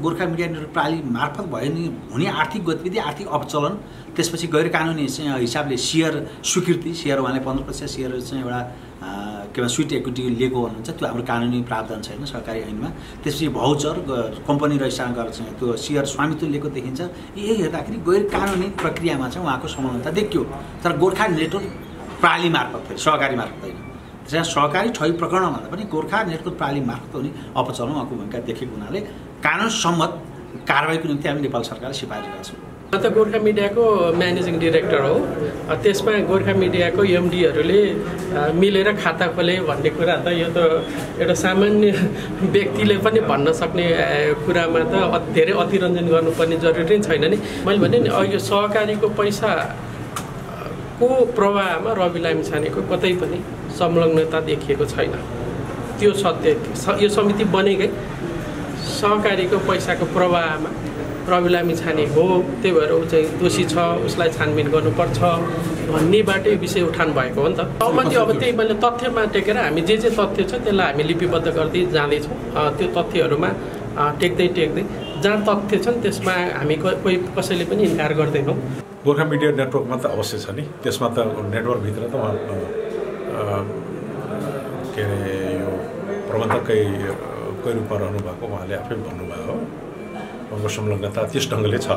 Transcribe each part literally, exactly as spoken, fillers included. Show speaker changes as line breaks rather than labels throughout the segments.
Gorkha media network प्रणाली मार्फत भयो नि हुने आर्थिक गतिविधि आर्थिक अपचलन त्यसपछि गैर कानुनी हिसाबले सेयर स्वीकृति सेयर उहाँले पन्ध्र प्रतिशत सेयर चाहिँ एउटा के भन्छ स्विट इक्विटी लिएको भन्नुहुन्छ त्यो हाम्रो कानुनी प्रावधान छैन सरकारी ऐनमा। त्यसपछि भाउचर कम्पनी रजिस्ट्रेसन गरेर चाहिँ त्यो सेयर स्वामित्व लिएको देखिन्छ। यही हेर्दाखेरि गैर कानुनी प्रक्रियामा चाहिँ उहाँको संलग्नता देखियो तर गोर्खा नेटवर्क प्रणाली मार्फत फेरि सहकारी मार्फत होइन। त्यसमा सहकारी ठगी प्रकरणमा भन्दा पनि गोर्खा नेटवर्क प्रणाली मार्फत हुने अपचलन उहाँको भूमिका देखेको हुनाले कानुन सम्मत कारबाहीको निम्ति हामी नेपाल सरकारले सिफारिस गर्छौँ।
म त गोर्खा मिडियाको म्यानेजिङ डिरेक्टर हो। त्यसमा गोर्खा मिडियाको एमडीहरूले मिलेर खाता खोले भन्ने कुरा त यो त एउटा सामान्य व्यक्तिले पनि भन्न सक्ने कुरामा त धेरै अतिरञ्जन गर्नुपर्ने जरुरी छैन नि। मैले भने नि यो सहकारीको पैसाको प्रवाहमा रवि लामिछानेको कतै पनि संलग्नता देखिएको छैन। त्यो सत्य यो समिति बनेकै सहकारीको पैसाको प्रवाहमा रवि लामिछाने हो, त्यही भएर ऊ चाहिँ दोषी छ, उसलाई छानबिन गर्नुपर्छ भन्नेबाट यो विषय उठान भएको हो नि त। सहमति अब त्यही मैले तथ्यमा टेकेर हामी जे जे तथ्य छ त्यसलाई हामी लिपिबद्ध गर्दै जाँदैछौँ। त्यो तथ्यहरूमा टेक्दै टेक्दै जहाँ तथ्य छन् त्यसमा हामी कोही कसैले पनि इन्कार गर्दैनौँ।
गोर्खा मिडिया नेटवर्कमा त अवश्य छ नि, त्यसमा त नेटवर्कभित्र त उहाँ के अरे यो प्रबन्धकै कोही रूपमा रहनु भएको उहाँले आफै भन्नुभयो हो। उहाँको संलग्नता त्यस ढङ्गले छ।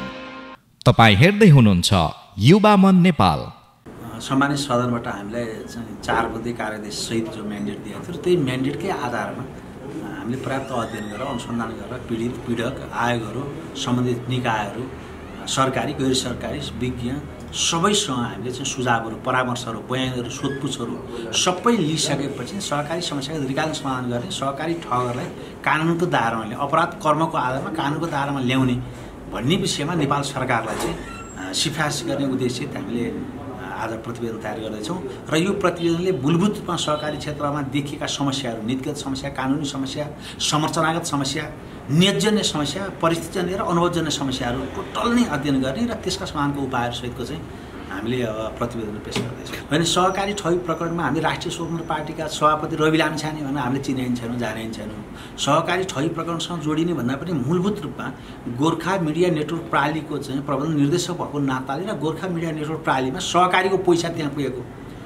तपाईँ हेर्दै हुनुहुन्छ युवा मन नेपाल।
सम्मानित सदनबाट हामीलाई चाहिँ चार बुँदे कार्यादेश सहित जो म्यान्डेट दिएको थियो त्यही म्यान्डेटकै आधारमा हामीले पर्याप्त अध्ययन गरेर अनुसन्धान गरेर पीडित पीडक आयोगहरू सम्बन्धित निकायहरू सरकारी गैर सरकारी विज्ञ सबैसँग हामीले चाहिँ सुझावहरू परामर्शहरू बयानहरू सोधपुछहरू सबै लिइसकेपछि सहकारी समस्याको दीर्घकालीन समाधान गर्ने सहकारी ठगहरूलाई कानुनको दायरामा ल्याउने अपराध कर्मको आधारमा कानुनको दायरामा ल्याउने भन्ने विषयमा नेपाल सरकारलाई चाहिँ सिफारिस गर्ने उद्देश्यले हामीले आज प्रतिवेदन तयार गर्दैछौँ र यो प्रतिवेदनले मूलभूत रूपमा सहकारी क्षेत्रमा देखिएका समस्याहरू नीतिगत समस्या कानुनी समस्या संरचनागत समस्या नियतजन्य समस्या परिस्थितिजन्य र अनुभवजन्य समस्याहरू टोटल नै अध्ययन गर्ने र त्यसका समाधानको उपायहरू सहितको चाहिँ हामीले प्रतिवेदन पेश गर्दैछौँ। भने सहकारी ठगी प्रकरणमा हामी राष्ट्रिय स्वतन्त्र पार्टीका सभापति रवि लामिछाने भनेर हामीले चिनाइन छैनौँ जानाइन छैनौँ। सहकारी ठगी प्रकरणसँग जोडिने भन्दा पनि मूलभूत रूपमा गोर्खा मिडिया नेटवर्क प्रणालीको चाहिँ प्रबन्ध निर्देशक भएको नाताले र गोर्खा मिडिया नेटवर्क प्रणालीमा सहकारीको पैसा त्यहाँ पुगेको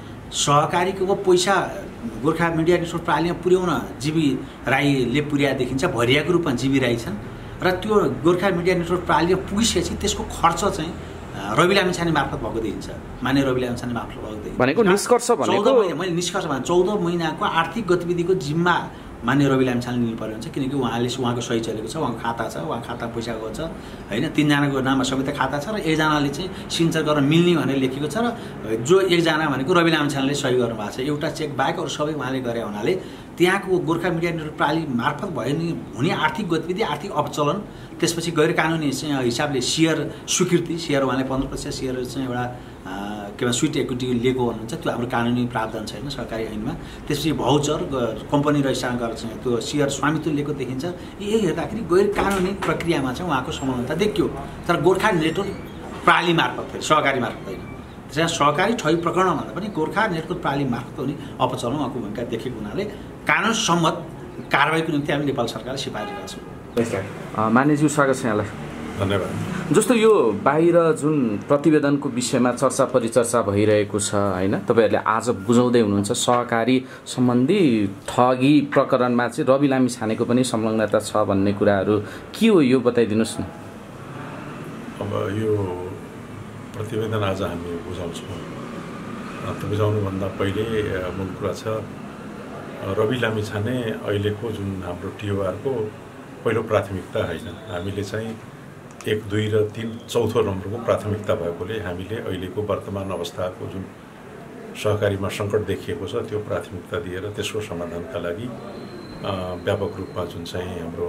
सहकारीको पैसा गोर्खा मिडिया नेटवर्क प्रणालीमा पुर्याउन जीवी राईले पुर्या देखिन्छ, भरियाको रूपमा जीवी राई छन् र त्यो गोर्खा मिडिया नेटवर्क प्रणालीमा पुगिसकेपछि त्यसको खर्च चाहिँ रवि लामिछाने मार्फत भएको देखिन्छ। माने रवि लामिछाने मार्फत भएको देखिन्छ
भनेको निष्कर्ष भनेको
मैले निष्कर्ष भने चौध महिनाको आर्थिक गतिविधिको जिम्मा मान्य रवि लामिछाने लिनु पर्ने हुन्छ किनकि उहाँले उहाँको सही चलेको छ, उहाँको खाता छ, उहाँ खाता पैसा गएको छ होइन। तिनजनाको नाममा सबै त खाता छ र एकजनाले चाहिँ सिग्नेचर गर्न मिल्ने भनेर लेखेको छ र जो एकजना भनेको रवि लामिछानेले सही गर्नुभएको छ। एउटा चेक बाहेक अरू सबै उहाँले गरे हुनाले त्यहाँको गोर्खा मिडिया नेटवर्क प्रणाली मार्फत भयो नि हुने आर्थिक गतिविधि आर्थिक अपचलन त्यसपछि गैर कानुनी हिसाबले सेयर स्वीकृति सेयर उहाँले पन्ध्र प्रतिशत सेयर चाहिँ एउटा के भन्छ स्विट इक्विटी लिएको भन्नुहुन्छ त्यो हाम्रो कानुनी प्रावधान छैन सरकारी ऐनमा। त्यसपछि भाउचर कम्पनी रजिस्ट्रेसन गरेर चाहिँ त्यो सेयर स्वामित्व लिएको देखिन्छ। यही हेर्दाखेरि गैर कानुनी प्रक्रियामा चाहिँ उहाँको संलग्नता देखियो तर गोर्खा नेटवर्क प्रणाली मार्फत फेरि सहकारी मार्फत होइन। त्यसमा सहकारी ठगी प्रकरणमा भन्दा पनि गोर्खा नेटवर्क प्रणाली मार्फत हुने अपचलन उहाँको भूमिका देखेको हुनाले कानुन सम्मत कारबाहीको निम्ति हामी नेपाल सरकारले सिफारिस गर्छौँ।
मान्यज्यू स्वागत छ यहाँलाई।
धन्यवाद।
जस्तो यो बाहिर जुन प्रतिवेदनको विषयमा चर्चा परिचर्चा भइरहेको छ होइन, तपाईँहरूले आज बुझाउँदै हुनुहुन्छ सहकारी सम्बन्धी ठगी प्रकरणमा चाहिँ रवि लामिछानेको पनि संलग्नता छ भन्ने कुराहरू के हो यो बताइदिनुहोस् न।
अब यो प्रतिवेदन आज हामी बुझाउँछौँ। त्यो बुझाउनुभन्दा पहिले मूल कुरा छ रवि लामिछाने अहिलेको जुन हाम्रो टिओआरको पहिलो प्राथमिकता होइन। हामीले चाहिँ एक दुई र तीन चौथो नम्बरको प्राथमिकता भएकोले हामीले अहिलेको वर्तमान अवस्थाको जुन सहकारीमा सङ्कट देखिएको छ त्यो प्राथमिकता दिएर त्यसको समाधानका लागि व्यापक रूपमा जुन चाहिँ हाम्रो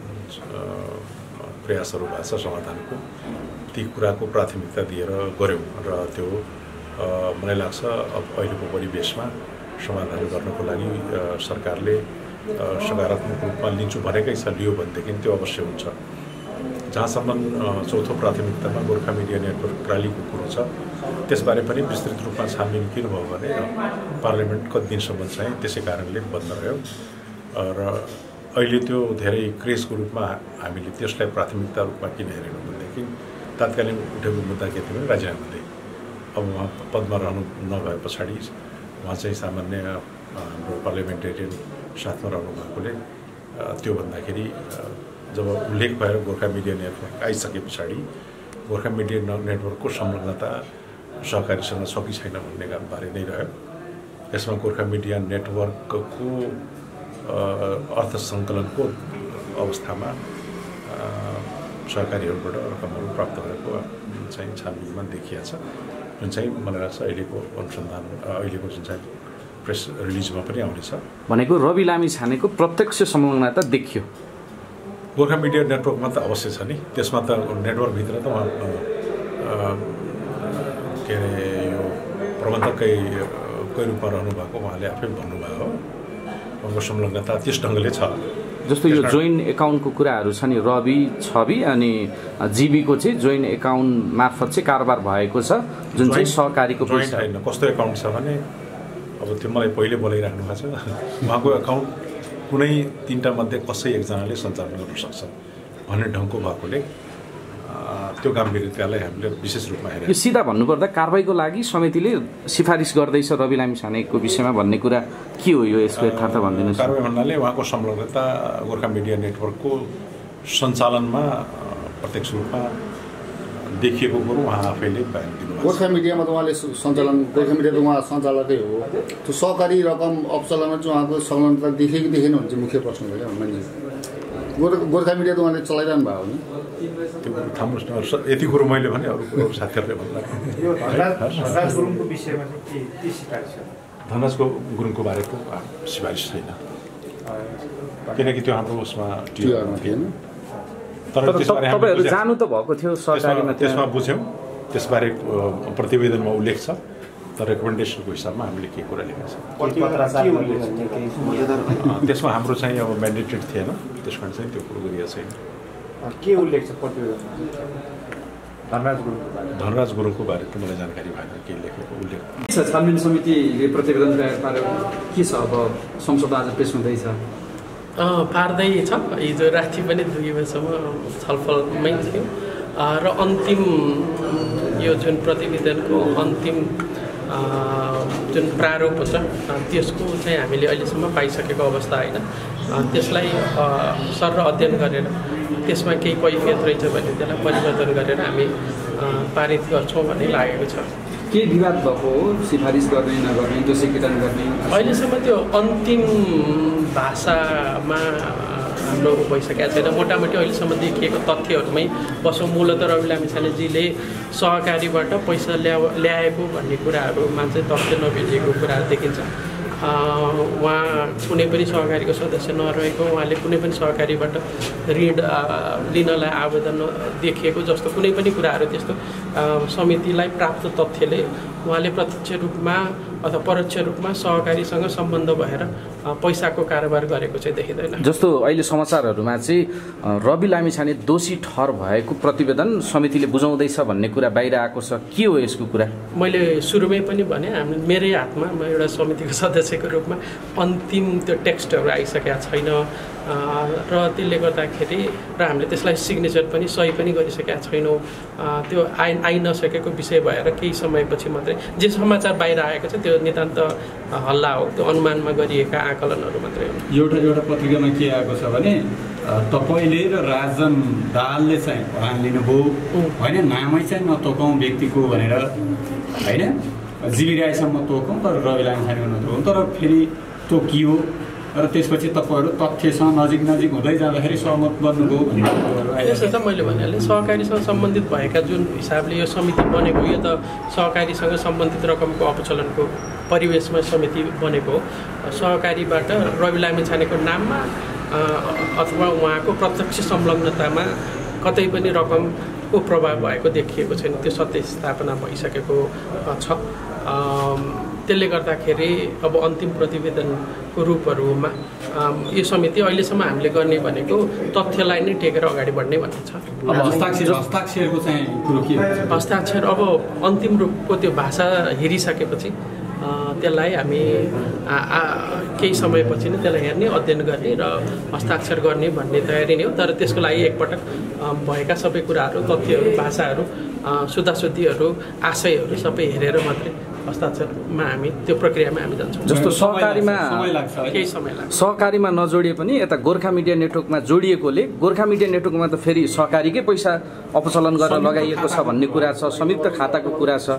प्रयासहरू भएको छ समाधानको ती कुराको प्राथमिकता दिएर गऱ्यौँ र त्यो मलाई लाग्छ अब अहिलेको परिवेशमा समाधान गर्नको लागि सरकारले सकारात्मक रूपमा लिन्छु भनेकै छ, लियो भनेदेखि त्यो अवश्य हुन्छ। जहाँसम्म चौथो प्राथमिकतामा गोर्खा मिडिया नेटवर्क प्रणालीको कुरो छ त्यसबारे पनि विस्तृत रूपमा छानबिन किन भयो भने पार्लियामेन्ट कति दिनसम्म चाहिँ त्यसै कारणले बन्द रह्यो र अहिले त्यो धेरै क्रेजको रूपमा हामीले त्यसलाई प्राथमिकता रूपमा किन हेरेनौँ भनेदेखि तात्कालीन उठेको मुद्दा के थियो भने राजीनामा दिए। अब उहाँ पदमा रहनु नभए पछाडि उहाँ चाहिँ सामान्य हाम्रो पार्लियामेन्टेरियन साथमा रहनु भएकोले त्यो भन्दाखेरि जब उल्लेख भएर गोर्खा मिडिया नेटवर्क आइसके पछाडि गोर्खा मिडिया नेटवर्कको संलग्नता सहकारीसँग छ कि छैन भन्ने बारे नै रह्यो। यसमा गोर्खा मिडिया नेटवर्कको अर्थ सङ्कलनको अवस्थामा सहकारीहरूबाट रकमहरू प्राप्त भएको चाहिँ छानबिनमा देखिएको छ, जुन चाहिँ मलाई लाग्छ अहिलेको अनुसन्धान अहिलेको जुन चाहिँ प्रेस रिलिजमा पनि आउनेछ।
भनेको रवि लामिछानेको प्रत्यक्ष संलग्नता देखियो
गोर्खा मिडिया नेटवर्कमा त अवश्य छ नि, त्यसमा त नेटवर्कभित्र त उहाँ के अरे यो प्रबन्धकै कै रूपमा रहनुभएको उहाँले आफै भन्नुभयो हो, उहाँको संलग्नता त्यस ढङ्गले छ।
जस्तो यो जोइन्ट एकाउन्टको कुराहरू छ नि, रवि छवि अनि जीबीको चाहिँ जोइन्ट एकाउन्ट मार्फत चाहिँ कारोबार भएको छ, जुन चाहिँ सहकारीको
पैसा होइन। कस्तो एकाउन्ट छ भने अब त्यो मलाई पहिले बोलाइराख्नु भएको छ, उहाँको एकाउन्ट कुनै तिनवटा मध्ये कसै एकजनाले सञ्चालन गर्न सक्छ भन्ने ढङ्गको भएकोले त्यो गम्भीरतालाई हामीले विशेष रूपमा हेरेर
यो सिधा भन्नुपर्दा कारबाहीको लागि समितिले सिफारिस गर्दैछ रवि लामिछानेको विषयमा भन्ने कुरा के हो? यो यसको यथार्थ भनिदिनुहोस्।
कारबाही भन्नाले उहाँको संलग्नता गोर्खा मिडिया नेटवर्कको सञ्चालनमा प्रत्यक्ष रूपमा देखिएको कुरो उहाँ आफैले बयान दिनुभएको छ।
गोर्खा मिडियामा त उहाँले सञ्चालन गोर्खा मिडिया त उहाँ सञ्चालकै हो, त्यो सहकारी रकम अवचलनमा चाहिँ उहाँको संलग्नता देखे कि देखेन भने चाहिँ मुख्य प्रश्न हो क्या मान्छे। गोर्खा गोर्खा मिडिया त उहाँले चलाइरहनु भएको हो नि,
त्यो कुरो थाम्नुहोस् न। यति कुरो मैले भने अरू कुरो साथीहरूले भन्दा
धनराज गुरुङको विषयमा के के सिफारिस छ?
धनराजको गुरुङको बारेको सिफारिस छैन, किनकि त्यो हाम्रो उसमा
थिएन।
तर
तपाईँहरू जानु त भएको थियो सरकारीमा,
त्यसमा बुझ्यौँ, त्यसबारे प्रतिवेदनमा उल्लेख छ, तर रेकमेन्डेसनको हिसाबमा हामीले के कुरा लेखेको छ त्यसमा हाम्रो चाहिँ अब म्यान्डेटेड थिएन, त्यस कारण चाहिँ त्यो कुरो गरिएको छैन।
के उल्लेख छ प्रतिवेदनमा? धनराज गुरुङको बारे
धनराज गुरुङको बारे त मलाई जानकारी भएन के लेखेको उल्लेख
छ। छानबिन समितिले प्रतिवेदन तयार पार्यो के छ? अब संसद आज पेश हुँदैछ,
पार्दै छ। हिजो राति पनि दुई बजीसम्म छलफलमै थियो र अन्तिम यो जुन प्रतिवेदनको अन्तिम जुन प्रारूप हुन्छ त्यसको चाहिँ हामीले अहिलेसम्म पाइसकेको अवस्था होइन। त्यसलाई सर अध्ययन गरेर त्यसमा केही कैफियत रहेछ भने त्यसलाई परिवर्तन गरेर हामी पारित गर्छौँ भन्ने लागेको छ।
के विवाद भएको हो? सिफारिस गर्ने नगर्ने, दोषीकरण गर्ने?
अहिलेसम्म त्यो अन्तिम भाषामा हाम्रो भइसकेको छैन। मोटामोटी अहिलेसम्म देखिएको तथ्यहरूमै बसौँ। मूलतः रवि लामिछानेजीले सहकारीबाट पैसा ल्या ल्याएको भन्ने कुराहरूमा चाहिँ तथ्य नभेटिएको कुराहरू देखिन्छ। उहाँ कुनै पनि सहकारीको सदस्य नरहेको, उहाँले कुनै पनि सहकारीबाट ऋण लिनलाई आवेदन देखिएको जस्तो कुनै पनि कुराहरू त्यस्तो समितिलाई प्राप्त तथ्यले उहाँले प्रत्यक्ष रूपमा अथवा परोक्ष रूपमा सहकारीसँग सम्बन्ध भएर पैसाको कारोबार गरेको चाहिँ देखिँदैन।
जस्तो अहिले समाचारहरूमा चाहिँ रवि लामिछाने दोषी ठहर भएको प्रतिवेदन समितिले बुझाउँदैछ भन्ने कुरा बाहिर आएको छ, के हो यसको कुरा?
मैले सुरुमै पनि भने हामी मेरै हातमा म एउटा समितिको सदस्यको रूपमा अन्तिम त्यो टेक्स्टहरू आइसकेका छैन र त्यसले गर्दाखेरि र हामीले त्यसलाई सिग्नेचर पनि सही पनि गरिसकेका छैनौँ। त्यो आइ आइ नसकेको विषय भएर केही समयपछि मात्रै जे समाचार बाहिर आएको छ त्यो नितान्त हल्ला हो, त्यो अनुमानमा गरिएका आकलनहरू मात्रै हो।
एउटा एउटा पत्रिकामा के आएको छ भने तपाईँले र राजन दाहालले चाहिँ भाग लिनुभयो होइन, नामै चाहिँ नतोकौँ व्यक्तिको भनेर होइन, जीवी राईसम्म तोकौँ तर रवि लामिछानेको नतोकौँ, तर फेरि तोकियो र त्यसपछि तपाईँहरू तथ्यसँग नजिक नजिक हुँदै जाँदाखेरि सहमत बन्नुभयो भन्ने।
त्यसो त मैले भनिहालेँ, सहकारीसँग सम्बन्धित भएका जुन हिसाबले यो समिति बनेको, यो त सहकारीसँग सम्बन्धित रकमको अपचलनको परिवेशमा समिति बनेको हो। सहकारीबाट रवि लामिछानेको नाममा अथवा उहाँको प्रत्यक्ष संलग्नतामा कतै पनि रकमको प्रभाव भएको देखिएको छैन, त्यो सत्य स्थापना भइसकेको छ। त्यसले गर्दाखेरि अब अन्तिम प्रतिवेदनको रूपहरूमा यो समिति अहिलेसम्म हामीले गर्ने भनेको तथ्यलाई नै टेकेर अगाडि बढ्ने भन्ने छ।
अब हस्ताक्षर हस्ताक्षरको चाहिँ कुरो के हुन्छ?
हस्ताक्षर अब अन्तिम रूपको त्यो भाषा हेरिसकेपछि त्यसलाई हामी केही समयपछि नै त्यसलाई हेर्ने अध्ययन गर्ने र हस्ताक्षर गर्ने भन्ने तयारी नै हो। तर त्यसको लागि एकपटक भएका सबै कुराहरू, तथ्यहरू, भाषाहरू, शुद्धाशुद्धिहरू, आशयहरू सबै हेरेर मात्रै हस्ताक्षरमा हामी त्यो प्रक्रियामा हामी जान्छौँ।
जस्तो सहकारीमा
केही समय लाग्छ।
सहकारीमा नजोडिए पनि यता गोर्खा मिडिया नेटवर्कमा जोडिएकोले गोर्खा मिडिया नेटवर्कमा त फेरि सहकारीकै पैसा अपचलन गरेर लगाइएको छ भन्ने कुरा छ, संयुक्त खाताको कुरा छ।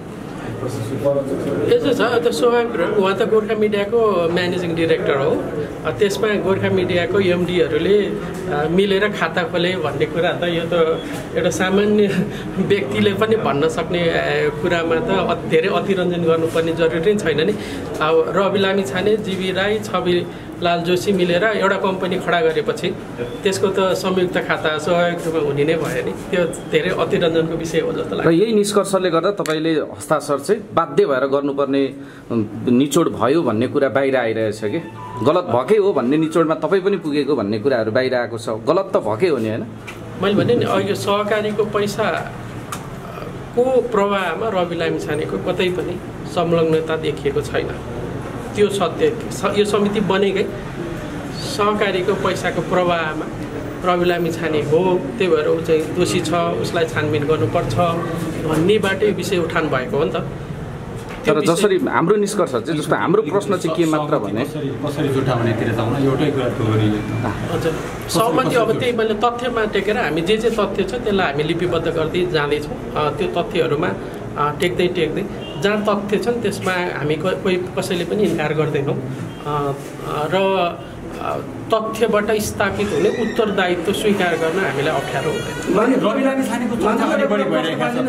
यस्तो छ, त्यो स्वाभाविक कुरो। उहाँ त गोर्खा मिडियाको म्यानेजिङ डिरेक्टर हो। त्यसमा गोर्खा मिडियाको एमडीहरूले मिलेर खाता खोले भन्ने कुरा त यो त एउटा सामान्य व्यक्तिले पनि भन्न सक्ने कुरामा त धेरै अतिरञ्जन गर्नुपर्ने जरुरी नै छैन नि। अब रवि लामिछाने, जीवी राई, छवि लाल जोशी मिलेर एउटा कम्पनी खडा गरेपछि त्यसको त संयुक्त खाता स्वाभाविक रूपमा हुने नै भयो नि। त्यो धेरै अतिरञ्जनको विषय हो जस्तो लाग्छ।
र यही निष्कर्षले गर्दा तपाईँले हस्ताक्षर चाहिँ बाध्य भएर गर्नुपर्ने निचोड भयो भन्ने कुरा बाहिर आइरहेछ कि गलत भएकै हो भन्ने निचोडमा तपाईँ पनि पुगेको भन्ने कुराहरू बाहिर आएको छ। गलत त भएकै हो नि, होइन?
मैले भने नि अहिले सहकारीको पैसाको प्रवाहमा रवि लामिछानेको कतै पनि संलग्नता देखिएको छैन। त्यो सत्य। यो समिति बनेकै सहकारीको पैसाको प्रवाहमा रवि लामिछाने हो, त्यही भएर ऊ चाहिँ दोषी छ, उसलाई छानबिन गर्नुपर्छ भन्नेबाटै विषय उठान भएको हो नि त।
तर जसरी हाम्रो निष्कर्ष चाहिँ, जस्तो हाम्रो प्रश्न चाहिँ के मात्र भने
कसरी जुटाउनेतिर जाउँ न, एउटै कुरा
हजुर सहमति। अब त्यही मैले तथ्यमा टेकेर हामी जे जे तथ्य छ त्यसलाई हामी लिपिबद्ध गर्दै जाँदैछौँ। त्यो तथ्यहरूमा टेक्दै टेक्दै जहाँ तथ्य छन् त्यसमा हामी कोही कसैले पनि इन्कार गर्दैनौँ र तथ्यबाट स्थापित हुने उत्तरदायित्व स्वीकार गर्न हामीलाई अप्ठ्यारो हुँदैन।
रवि लामिछानेको चर्चा बढी भइरहेको छ।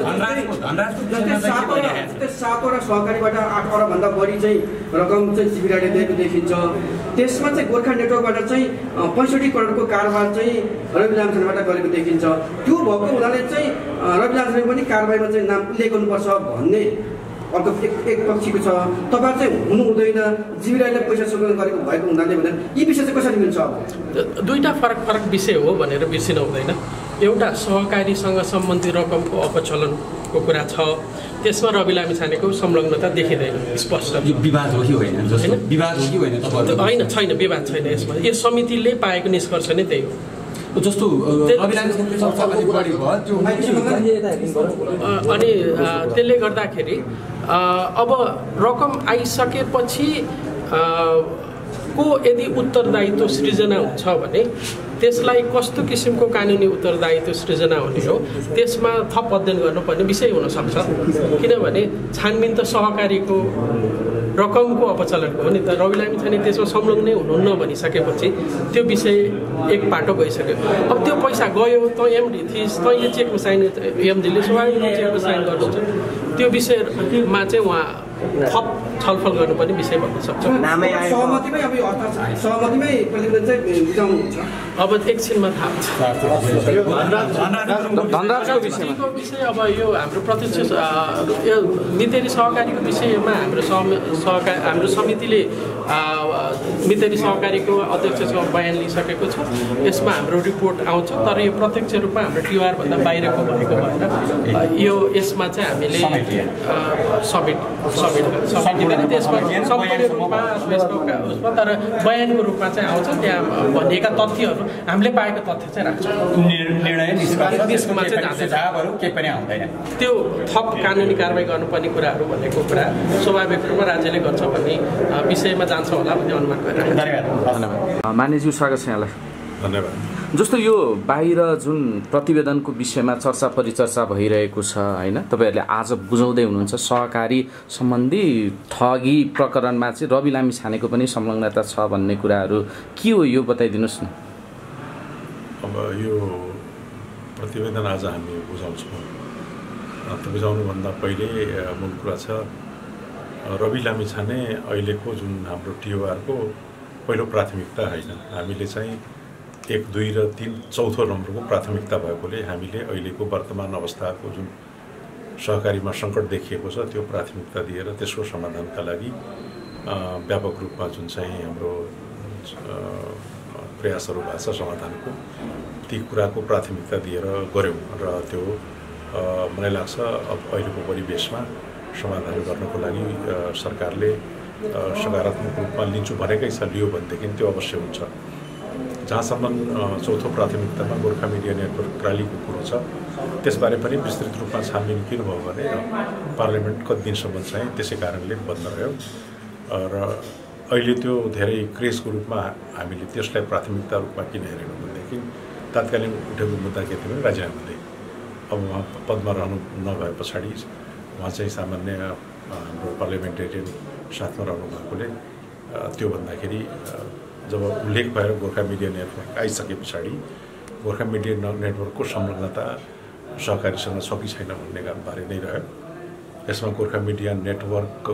सातवटा सहकारीबाट आठ अरबभन्दा बढी चाहिँ रकम चाहिँ जीविराले दिएको देखिन्छ। त्यसमा चाहिँ गोर्खा नेटवर्कबाट चाहिँ पैँसठी करोडको कारोबार चाहिँ रवि लामिछानेबाट गरेको देखिन्छ। त्यो भएको हुनाले चाहिँ रवि लामिछाने पनि कारबाहीमा चाहिँ नाम उल्लेख गर्नुपर्छ भन्ने अर्को एक एक पक्षीको छ। तपाईँ चाहिँ हुनु हुँदैन, जीविराले पैसा सङ्कलन गरेको भएको हुनाले भनेर यी विषय चाहिँ कसरी मिल्छ? अब
दुईवटा फरक फरक विषय हो भनेर बिर्सिनु हुँदैन। एउटा सहकारीसँग सम्बन्धित रकमको अपचलनको कुरा छ, त्यसमा रवि लामिछानेको संलग्नता देखिँदैन स्पष्ट।
यो विवाद हो कि होइन? जस्तो विवाद हो कि होइन? तपाईँ
होइन, छैन, विवाद छैन यसमा। यो समितिले पाएको निष्कर्ष नै त्यही हो।
जस्तो रवि लामिछानेको चर्चा अलि बढी भयो त्यो
अनि त्यसले गर्दाखेरि अब रकम आइसकेपछि को यदि उत्तरदायित्व सृजना हुन्छ भने त्यसलाई कस्तो किसिमको कानुनी उत्तरदायित्व सृजना हुने हो त्यसमा थप अध्ययन गर्नुपर्ने विषय हुनसक्छ। किनभने छानबिन त सहकारीको रकमको अपचलनको हो नि त। रवि लामिछाने त्यसमा संलग्नै हुनुहुन्न भनिसकेपछि त्यो विषय एक पाटो गइसक्यो। अब त्यो पैसा गयो, त एमडी थिइस्, तैँले चेकमा साइन, एमडीले स्वाभाविक चेकमा साइन गर्नुहुन्छ, त्यो विषयमा चाहिँ उहाँ थप छलफल गर्नुपर्ने विषय बन्न सक्छ।
सहमतिमै अब सहमतिमै प्रतिवेदन चाहिँ बुझाउनुहुन्छ।
अब एकछिनमा थाहा हुन्छ।
धनराजको विषयमा
विषय अब यो हाम्रो प्रत्यक्ष यो मितेरी सहकारीको विषयमा हाम्रो सहकार हाम्रो समितिले मितेरी सहकारीको अध्यक्षसँग बयान लिइसकेको छ। यसमा हाम्रो रिपोर्ट आउँछ। तर यो प्रत्यक्ष रूपमा हाम्रो टिआरभन्दा बाहिरको भएको भएर यो यसमा चाहिँ हामीले सब्मिट सब्मिट त्यसमा सम्पूर्ण रूपमा उसमा तर बयानको रूपमा चाहिँ आउँछ। त्यहाँ भनिएका तथ्यहरू हामीले पाएको तथ्य चाहिँ राख्छौँ।
निर्णय निष्कर्षमा चाहिँ जाँदैछहरू केही पनि आउँदैन।
त्यो थप कानुनी कारवाही गर्नुपर्ने कुराहरू भनेको कुरा स्वाभाविक रूपमा राज्यले गर्छ भन्ने विषयमा जान्छ होला भन्ने अनुमान गरिरहेको छ।
धन्यवाद। मानिसज्यू स्वागत छ यहाँलाई।
धन्यवाद।
जस्तो यो बाहिर जुन प्रतिवेदनको विषयमा चर्चा परिचर्चा भइरहेको छ, होइन, तपाईँहरूले आज बुझाउँदै हुनुहुन्छ सहकारी सम्बन्धी ठगी प्रकरणमा चाहिँ रवि लामिछानेको पनि संलग्नता छ भन्ने कुराहरू के हो यो बताइदिनुहोस् न।
अब यो प्रतिवेदन आज हामी बुझाउँछौँ। त्यो बुझाउनुभन्दा पहिले मूल कुरा छ रवि लामिछाने अहिलेको जुन हाम्रो टिओआरको पहिलो प्राथमिकता होइन। हामीले चाहिँ एक दुई र तिन चौथो नम्बरको प्राथमिकता भएकोले हामीले अहिलेको वर्तमान अवस्थाको जुन सहकारीमा सङ्कट देखिएको छ त्यो प्राथमिकता दिएर त्यसको समाधानका लागि व्यापक रूपमा जुन चाहिँ हाम्रो प्रयासहरू भएको छ समाधानको, ती कुराको प्राथमिकता दिएर गऱ्यौँ र त्यो मलाई लाग्छ अब अहिलेको परिवेशमा समाधान गर्नको लागि सरकारले सकारात्मक रूपमा लिन्छु भनेकै छ, लियो भनेदेखि त्यो अवश्य हुन्छ। जहाँसम्म चौथो प्राथमिकतामा गोर्खा मिडिया नेटवर्क क्रालीको कुरो छ, त्यसबारे पनि विस्तृत रूपमा छानबिन किन भयो भने पार्लियामेन्ट कति दिनसम्म चाहिँ त्यसै कारणले बन्द रह्यो र अहिले त्यो धेरै क्रेजको रूपमा हामीले त्यसलाई प्राथमिकता रूपमा किन हेरेनौँ भनेदेखि तात्कालीन उठेको मुद्दा के थियो भने राजीनामा दिए। अब उहाँ पदमा रहनु नभए पछाडि उहाँ चाहिँ सामान्य हाम्रो पार्लियामेन्टेरियन साथमा रहनु भएकोले त्यो भन्दाखेरि जब उल्लेख भएर गोर्खा मिडिया नेटवर्क आइसके पछाडि गोर्खा मिडिया नेटवर्कको संलग्नता सहकारीसँग छ कि छैन भन्ने बारे नै रह्यो। यसमा गोर्खा मिडिया नेटवर्कको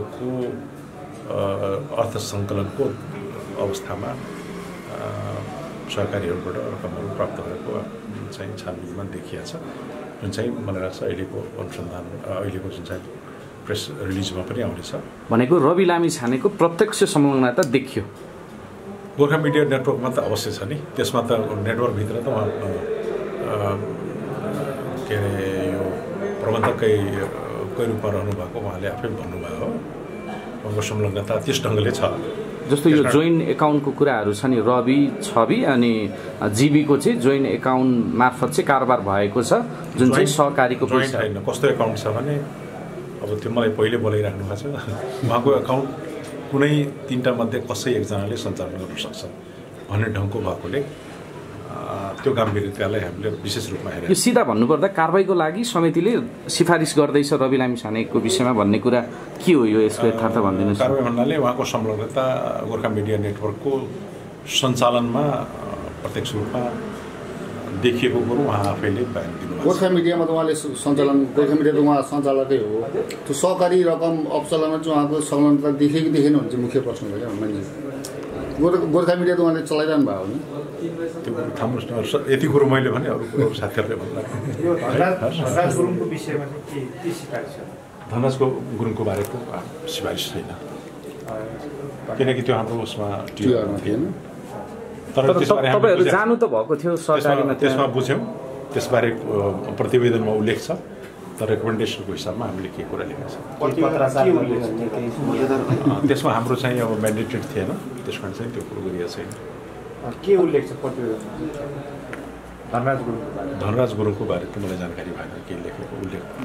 अर्थ सङ्कलनको अवस्थामा सहकारीहरूबाट रकमहरू प्राप्त भएको चाहिँ छानबिनमा देखिया छ, जुन चाहिँ मलाई लाग्छ अहिलेको अनुसन्धान अहिलेको जुन चाहिँ प्रेस रिलिजमा पनि आउनेछ।
भनेको रवि लामी छानेको प्रत्यक्ष संलग्नता देखियो
गोर्खा मिडिया नेटवर्कमा त अवश्य छ नि, त्यसमा त नेटवर्कभित्र त उहाँ के अरे यो प्रबन्धकै कै रूपमा रहनुभएको उहाँले आफै भन्नुभयो हो, उहाँको संलग्नता त्यस ढङ्गले छ।
जस्तो यो जोइन्ट एकाउन्टको कुराहरू छ नि, रवि छवि अनि जिबीको चाहिँ जोइन्ट एकाउन्ट मार्फत चाहिँ कारोबार भएको छ, जुन चाहिँ सहकारीको
पैसा होइन। कस्तो एकाउन्ट छ भने अब त्यो मलाई पहिले बोलाइराख्नु भएको छ, उहाँको एकाउन्ट कुनै तिनवटा मध्ये कसै एकजनाले सञ्चालन गर्न सक्छ भन्ने ढङ्गको भएकोले त्यो गाम्भीर्यतालाई हामीले विशेष रूपमा हेरेर
यो सिधा भन्नुपर्दा कारबाहीको लागि समितिले सिफारिस गर्दैछ रवि लामी छानेको विषयमा भन्ने कुरा के हो? यो यसको यथार्थ भनिदिनुहोस्।
कारबाही भन्नाले उहाँको संलग्नता गोर्खा मिडिया नेटवर्कको सञ्चालनमा प्रत्यक्ष रूपमा देखिएको कुरो उहाँ आफैले बयान दिनुभएको छ।
गोर्खा मिडियामा त उहाँले सञ्चालन गोर्खा मिडिया त उहाँ सञ्चालकै हो, त्यो सहकारी रकम अवचलनमा चाहिँ उहाँको संलग्नता देखे कि देखेन भने चाहिँ मुख्य प्रश्न हो क्या मान्छे। गोर्खा गोर्खा मिडिया त उहाँले चलाइरहनु भएको हो नि,
त्यो कुरो थाम्नुहोस् न, यति कुरो मैले भने अरू कुरो साथीहरूले भन्दा
धनराज गुरुङको विषयमा के के सिफारिस छ?
धनराजको गुरुङको बारेको सिफारिस छैन, किनकि त्यो हाम्रो उसमा
टिआरमा थिएन।
तर
तपाईँहरू जानु त भएको थियो सहकारीमा,
त्यसमा बुझ्यौँ, त्यसबारे प्रतिवेदनमा उल्लेख छ, तर रेकमेन्डेसनको हिसाबमा हामीले के कुरा लेखेको छ त्यसमा हाम्रो चाहिँ अब म्यान्डेटेड थिएन, त्यस कारण चाहिँ त्यो कुरो गरिएको छैन।
के उल्लेख छ प्रतिवेदनमा? धनराज गुरुङ
धनराज गुरुङको बारे त मलाई जानकारी भएन के लेखेको उल्लेख